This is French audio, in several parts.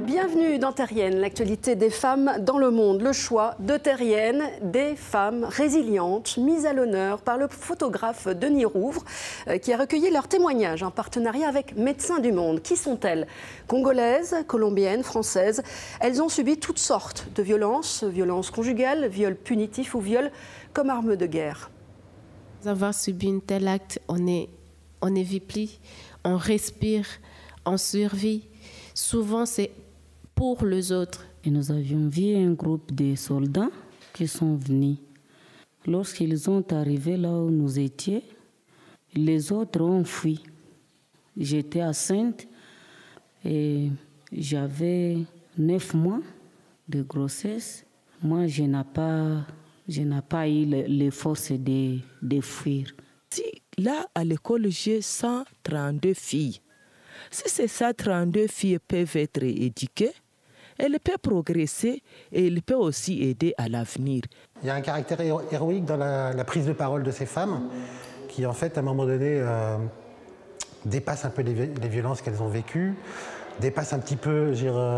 Bienvenue dans Terrienne, l'actualité des femmes dans le monde. Le choix de Terrienne, des femmes résilientes, mises à l'honneur par le photographe Denis Rouvre, qui a recueilli leurs témoignages en partenariat avec Médecins du Monde. Qui sont-elles? Congolaises, colombiennes, françaises. Elles ont subi toutes sortes de violences, violences conjugales, viols punitifs ou viols comme arme de guerre. Avoir subi un tel acte, on est vipli, on respire, on survit. Souvent, c'est pour les autres. Et nous avions vu un groupe de soldats qui sont venus. Lorsqu'ils sont arrivés là où nous étions, les autres ont fui. J'étais enceinte et j'avais 9 mois de grossesse. Moi, je n'ai pas eu les forces de fuir. Si là, à l'école, j'ai 132 filles. Si ces 132 filles peuvent être éduquées, elles peuvent progresser et elles peuvent aussi aider à l'avenir. Il y a un caractère héroïque dans la prise de parole de ces femmes qui, en fait, à un moment donné, dépassent un peu les violences qu'elles ont vécues, dépassent un petit peu,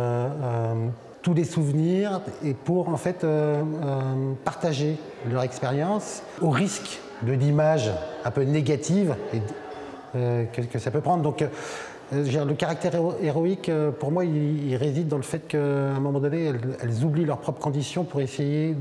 tous les souvenirs et pour, en fait, partager leur expérience au risque de l'image un peu négative que ça peut prendre. Donc, le caractère héroïque, pour moi, il réside dans le fait qu'à un moment donné, elles oublient leurs propres conditions pour essayer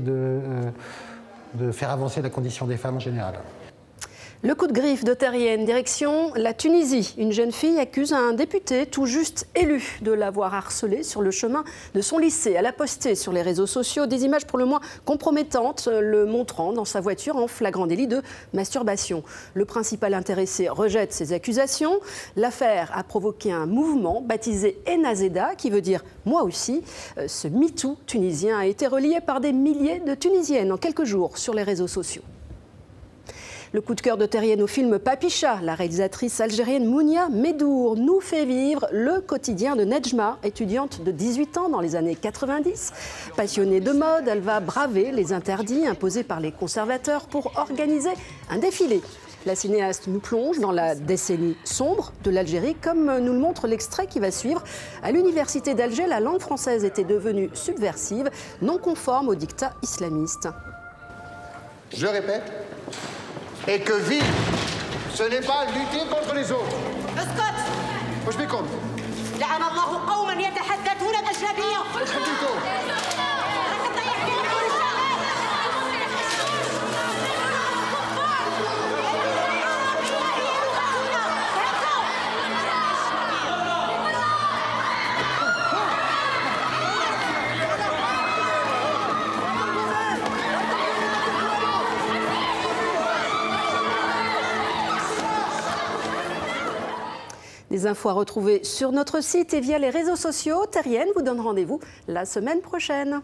de faire avancer la condition des femmes en général. Le coup de griffe de Terrienne, direction la Tunisie. Une jeune fille accuse un député tout juste élu de l'avoir harcelée sur le chemin de son lycée. Elle a posté sur les réseaux sociaux des images pour le moins compromettantes, le montrant dans sa voiture en flagrant délit de masturbation. Le principal intéressé rejette ces accusations. L'affaire a provoqué un mouvement baptisé Enazeda, qui veut dire « moi aussi ». Ce MeToo tunisien a été relayé par des milliers de Tunisiennes en quelques jours sur les réseaux sociaux. Le coup de cœur de Terrienne au film Papicha. La réalisatrice algérienne Mounia Medour nous fait vivre le quotidien de Nedjma, étudiante de 18 ans dans les années 90. Passionnée de mode, elle va braver les interdits imposés par les conservateurs pour organiser un défilé. La cinéaste nous plonge dans la décennie sombre de l'Algérie, comme nous le montre l'extrait qui va suivre. À l'université d'Alger, la langue française était devenue subversive, non conforme aux dictats islamistes. Je répète. Et que vivre, ce n'est pas lutter contre les autres. اسكت. وش بكم؟ لعن الله قوما يتحدثون الأجنبية. وش بكم؟ Des infos à retrouver sur notre site et via les réseaux sociaux. Terrienne vous donne rendez-vous la semaine prochaine.